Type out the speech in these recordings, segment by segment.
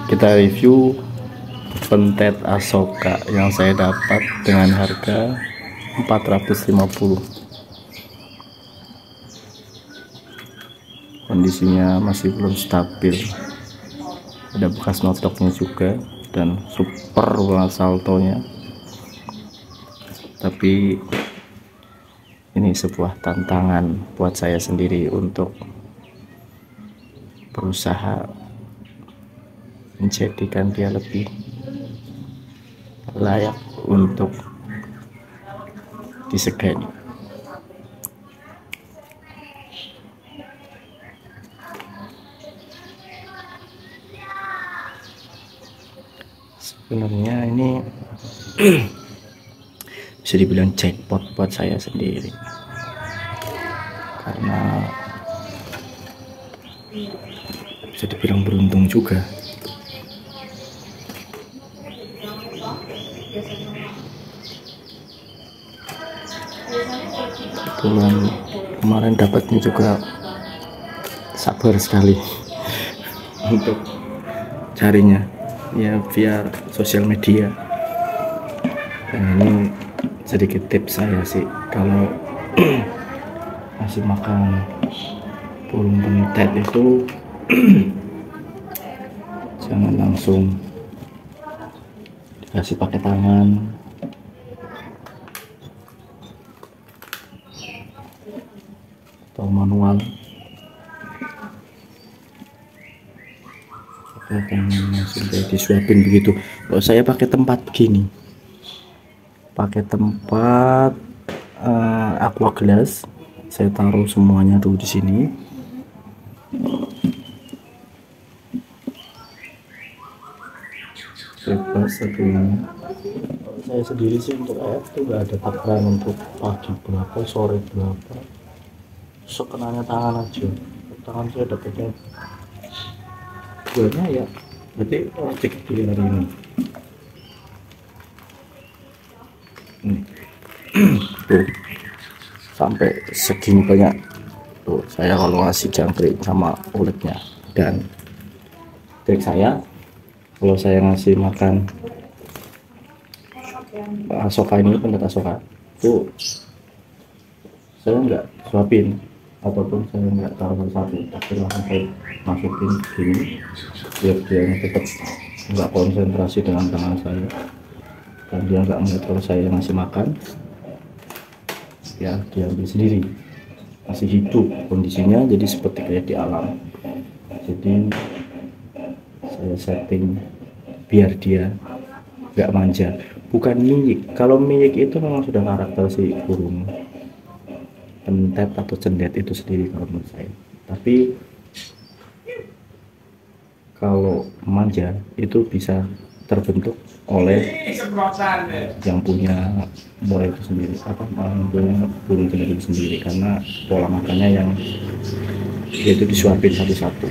kita review pentet Asoka yang saya dapat dengan harga 450. Kondisinya masih belum stabil, ada bekas notoknya juga dan super banget saltonya. Tapi ini sebuah tantangan buat saya sendiri untuk berusaha menjadikan dia lebih layak untuk disegani. Sebenarnya ini bisa dibilang jackpot buat saya sendiri, karena bisa dibilang beruntung juga. Kebetulan kemarin dapatnya juga sabar sekali untuk carinya ya via sosial media. Dan ini sedikit tips saya sih, kalau masih makan burung pentet itu jangan langsung dikasih pakai tangan, atau manual. Pakai tangan langsung kayak disuapin begitu. Kalau saya pakai tempat begini, pakai tempat aqua gelas, saya taruh semuanya dulu di sini. Bebas satunya. Saya sendiri sih untuk air itu nggak ada takaran untuk pagi berapa, sore berapa, sekenanya tangan aja. Tangan saya dapatnya buatnya ya, berarti cek dulu hari ini. Tuh, sampai segini banyak tuh saya kalau ngasih jangkrik sama uletnya. Dan trik saya, kalau saya ngasih makan Asoka ini, pentet Asoka tuh, saya nggak suapin ataupun saya nggak taruh satu, tapi langsung saya masukin gini biar dia tetap nggak konsentrasi dengan tangan saya, dan dia nggak ngeliat kalau saya ngasih makan. Ya dia ambil sendiri, masih hidup kondisinya, jadi seperti kayak di alam. Jadi saya setting biar dia nggak manja, bukan miyik. Kalau miyik itu memang sudah karakter si burung pentet atau cendet itu sendiri kalau menurut saya. Tapi kalau manja itu bisa terbentuk oleh yang punya muara itu sendiri, punya burung cendet itu sendiri, karena pola makannya yang dia itu disuapin satu-satu.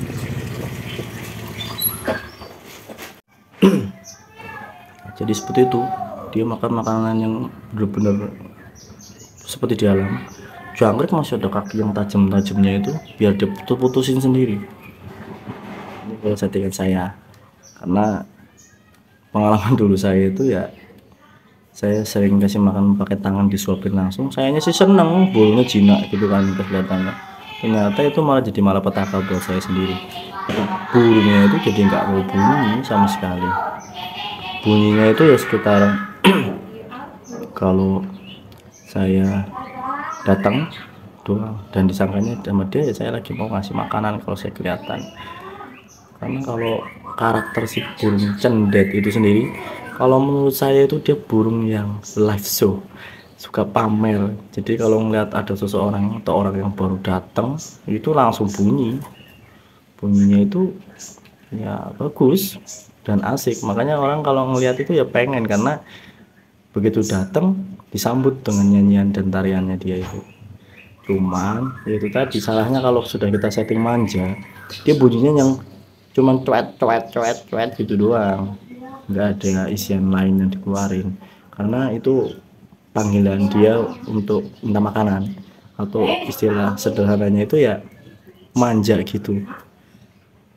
Jadi seperti itu, dia makan makanan yang benar-benar seperti di alam. Jangkrik masih ada kaki yang tajam-tajamnya itu biar dia putusin sendiri. Ini kalau settingan saya, karena pengalaman dulu saya itu ya, saya sering kasih makan pakai tangan disuapin langsung. Sayanya sih seneng, burungnya jinak gitu kan kelihatannya. Ternyata itu malah jadi malapetaka buat saya sendiri. Burungnya itu jadi nggak mau bunyi sama sekali. Bunyinya itu ya sekitar kalau saya datang doang, dan disangkanya sama dia ya saya lagi mau ngasih makanan kalau saya kelihatan. Karena kalau karakter si burung cendet itu sendiri, kalau menurut saya itu dia burung yang live show, suka pamer. Jadi kalau ngeliat ada seseorang atau orang yang baru datang itu langsung bunyinya itu ya bagus dan asik. Makanya orang kalau ngelihat itu ya pengen, karena begitu datang disambut dengan nyanyian dan tariannya dia itu. Cuman ya itu tadi salahnya, kalau sudah kita setting manja, dia bunyinya yang cuman cuet gitu doang, nggak ada isian lain yang dikeluarin, karena itu panggilan dia untuk minta makanan, atau istilah sederhananya itu ya manja gitu.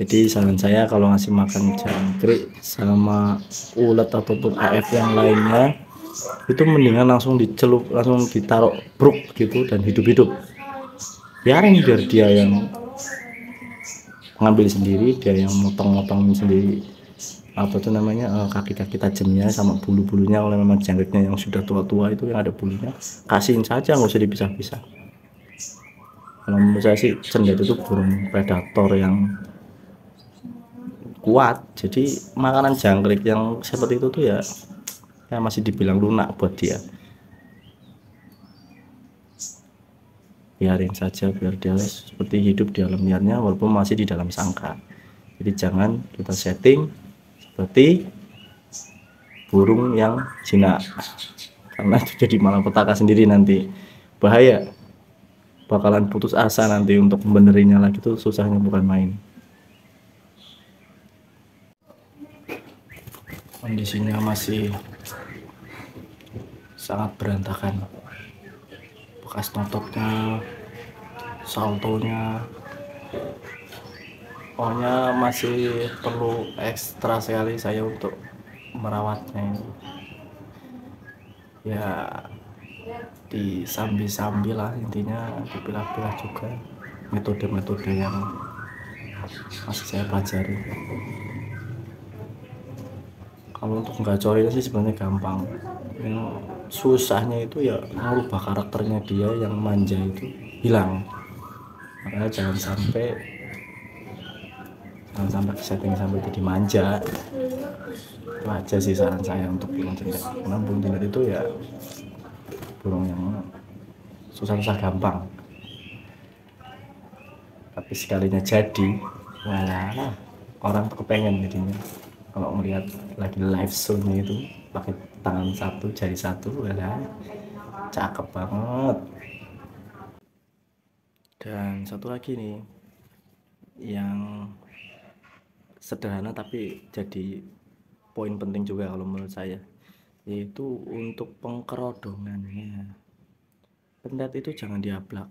Jadi saran saya kalau ngasih makan jangkrik sama ulet ataupun AF yang lainnya itu mendingan langsung dicelup, langsung ditaruh bruk gitu dan hidup-hidup, biarin biar dia yang ngambil sendiri, dia yang motong-motong sendiri apa tuh namanya, kaki-kaki tajamnya sama bulu-bulunya. Kalau memang jangriknya yang sudah tua-tua itu yang ada bulunya, kasihin saja, nggak usah dipisah-pisah. Kalau menurut saya sih cendet itu burung predator yang kuat, jadi makanan jangkrik yang seperti itu tuh ya, ya masih dibilang lunak buat dia. Biarin saja, biar dia seperti hidup di alam liarnya walaupun masih di dalam sangkar. Jadi jangan kita setting seperti burung yang jinak, karena itu jadi malapetaka sendiri nanti, bahaya, bakalan putus asa nanti untuk membenerinya lagi tuh susahnya bukan main. Kondisinya masih sangat berantakan, bekas notoknya, saltonya, pokoknya masih perlu ekstra sekali saya untuk merawatnya ini. Ya disambi-sambi lah, intinya dipilah-pilah juga, metode-metode yang masih saya pelajari. Kalau untuk gacorin sih sebenarnya gampang, yang susahnya itu ya merubah karakternya dia yang manja itu hilang. Makanya jangan sampai setting sampai jadi manja. Itu aja sih saran saya untuk burung cendet, karena burung cendet itu ya burung yang susah-susah gampang, tapi sekalinya jadi, walah, orang tuh kepengen jadinya kalau melihat lagi live show-nya itu pakai tangan satu, jari satu, walah, cakep banget. Dan satu lagi nih yang sederhana tapi jadi poin penting juga kalau menurut saya, yaitu untuk pengkerodongannya. Pendet itu jangan diablak,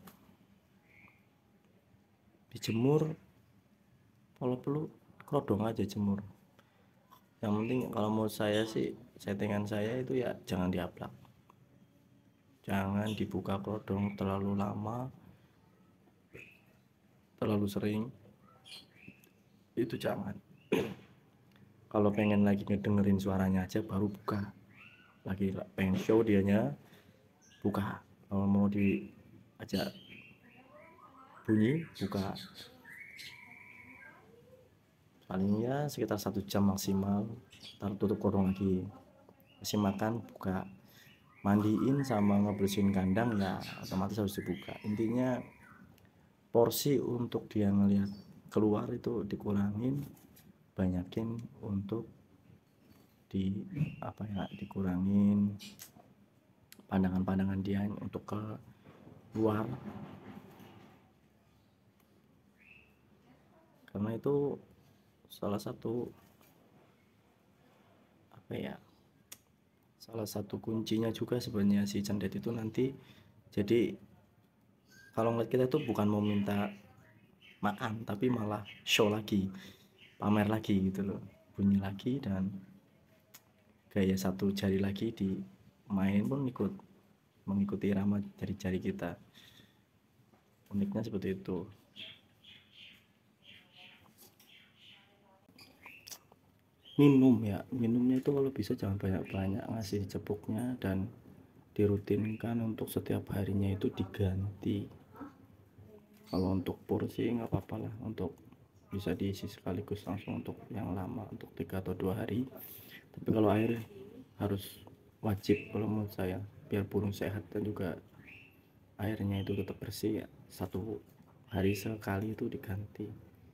dijemur, kalau perlu kerodong aja jemur. Yang penting kalau menurut saya sih, settingan saya itu ya jangan diablak, jangan dibuka kerodong terlalu lama, terlalu sering, itu jangan. Kalau pengen lagi ngedengerin suaranya aja baru buka, lagi pengen show dianya buka. Kalau mau diajak bunyi buka, palingnya sekitar 1 jam maksimal, taruh tutup kodong lagi, kasih makan buka, mandiin sama ngebersihin kandang ya otomatis harus dibuka. Intinya porsi untuk dia ngelihat keluar itu dikurangin, banyakin untuk dikurangin pandangan-pandangan dia untuk ke luar, karena itu salah satu salah satu kuncinya juga sebenarnya si cendet itu nanti. Jadi kalau ngeliat kita tuh bukan mau minta makan, tapi malah show lagi, pamer lagi gitu loh, bunyi lagi dan gaya satu jari lagi di main pun mengikuti irama jari-jari kita. Uniknya seperti itu. Minumnya itu kalau bisa jangan banyak-banyak, ngasih cepuknya dan dirutinkan untuk setiap harinya itu diganti. Kalau untuk pur sih nggak apa-apa lah, untuk bisa diisi sekaligus langsung untuk yang lama, untuk 3 atau 2 hari. Tapi kalau air harus wajib kalau menurut saya, biar burung sehat dan juga airnya itu tetap bersih ya, 1 hari sekali itu diganti,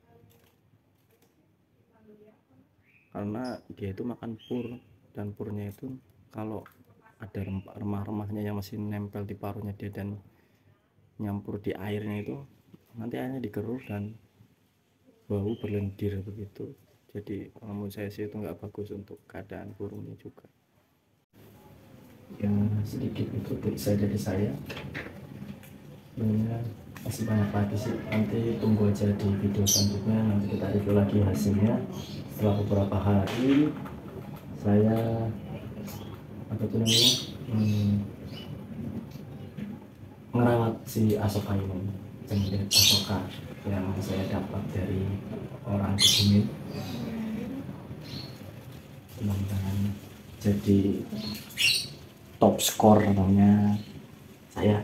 karena dia itu makan pur, dan purnya itu kalau ada remah-remahnya yang masih nempel di paruhnya dia dan nyampur di airnya itu, nanti airnya digerus dan bau berlendir begitu. Jadi menurut saya sih itu nggak bagus untuk keadaan burungnya juga. Ya sedikit itu tips saya dari saya. Sebenarnya masih banyak lagi sih, nanti tunggu aja di video selanjutnya, nanti kita review lagi hasilnya setelah beberapa hari saya apa tuh namanya ngerawat si Asoka ini, cendet Asoka yang saya dapat dari orang Kebumen. Mudah-mudahan jadi top skor namanya saya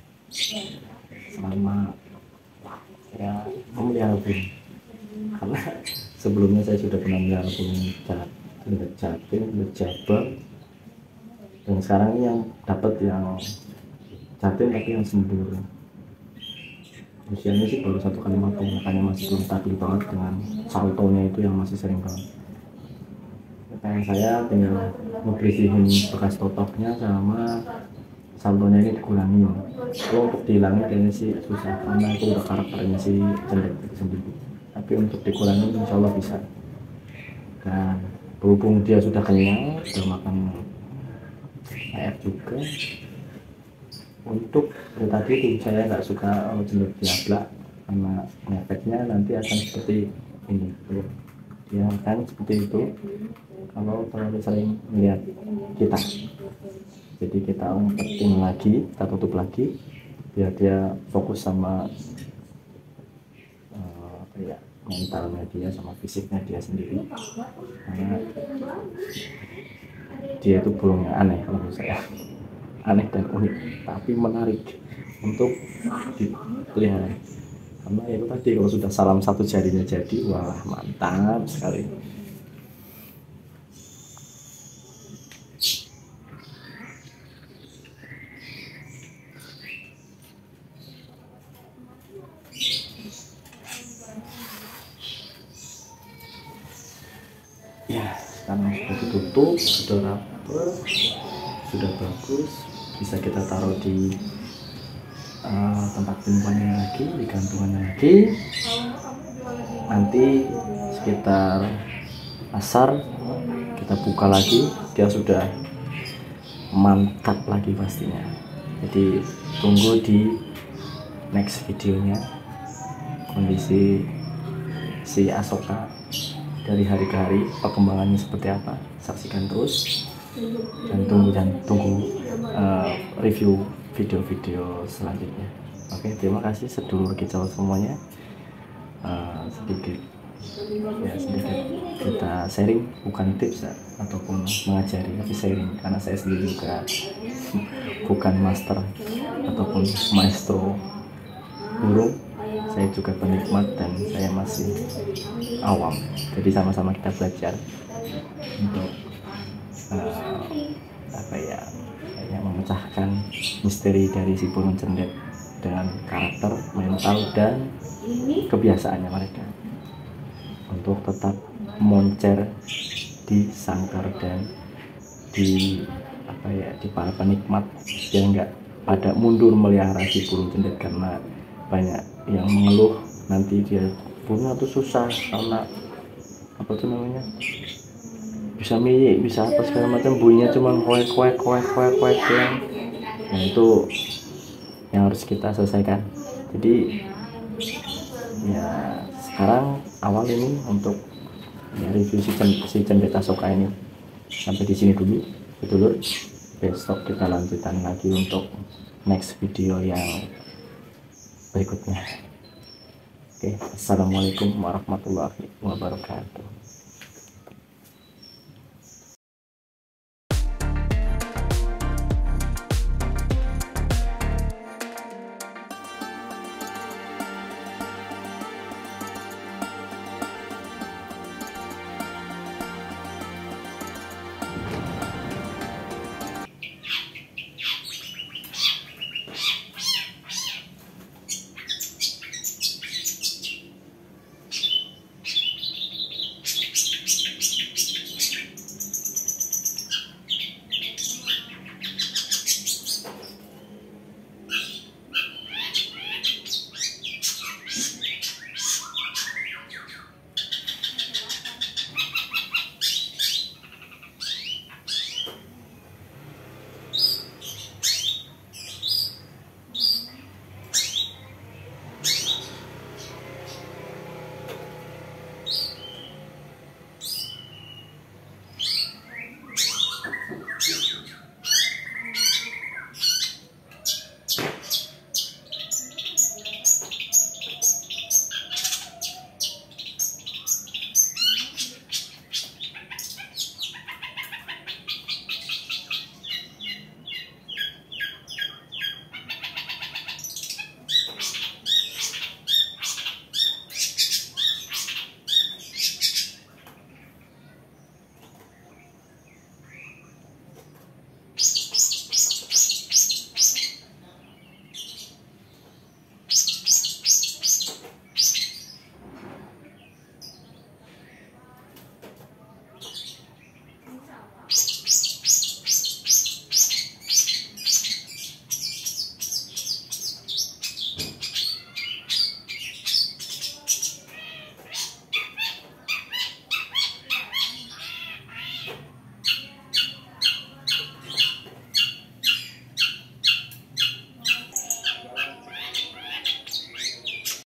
selama saya memelihara burung, karena sebelumnya saya sudah pernah memelihara burung jatim, jabang, dan sekarang ini yang dapat yang jatim tapi yang sembur. Usianya sih baru 1 kali matung, makanya masih belum stabil banget dengan saltonya itu yang masih sering banget. Kayak saya tinggal ngebersihin bekas totoknya sama saldonya ini dikurangin. Kalau untuk dihilangin kayaknya sih susah, karena itu udah karakternya si cendet itu sendiri. Tapi untuk dikurangin insya Allah bisa. Dan berhubung dia sudah kenyang, sudah makan air juga. Untuk tadi itu saya nggak suka cendet diablak, karena efeknya nanti akan seperti ini. Dia akan seperti itu kalau terlalu sering melihat kita. Jadi kita umpetin lagi, kita tutup lagi biar dia fokus sama mentalnya dia sama fisiknya dia sendiri, karena dia itu burungnya aneh kalau menurut saya, aneh dan unik tapi menarik untuk dipelihara, karena itu tadi kalau sudah salam satu jarinya jadi, wah mantap sekali. Ya, sekarang sudah ditutup, sudah rapat, sudah bagus, bisa kita taruh di tempat penyimpanan lagi, di gantungannya lagi. Nanti sekitar asar kita buka lagi, dia sudah mantap lagi pastinya. Jadi tunggu di next videonya kondisi si Asoka dari hari ke hari, perkembangannya seperti apa, saksikan terus dan tunggu review video-video selanjutnya. Oke, terima kasih sedulur kicau semuanya. Sedikit kita sharing, bukan tips ya, ataupun mengajari, tapi sharing, karena saya sendiri juga bukan master ataupun maestro burung, saya juga penikmat dan saya masih awam, jadi sama-sama kita belajar untuk memecahkan misteri dari si burung cendet dengan karakter, mental, dan kebiasaannya mereka untuk tetap moncer di sangkar dan di para penikmat yang enggak pada mundur melihara si burung cendet, karena banyak yang mengeluh nanti dia burung itu susah karena bisa miyik, bisa apa segala macam, bunyinya cuma koek doang. Nah itu yang harus kita selesaikan. Jadi ya sekarang awal ini untuk review si cendet Asoka ini sampai di sini dulu, betul. Besok kita lanjutkan lagi untuk next video yang berikutnya. Oke, assalamualaikum warahmatullahi wabarakatuh.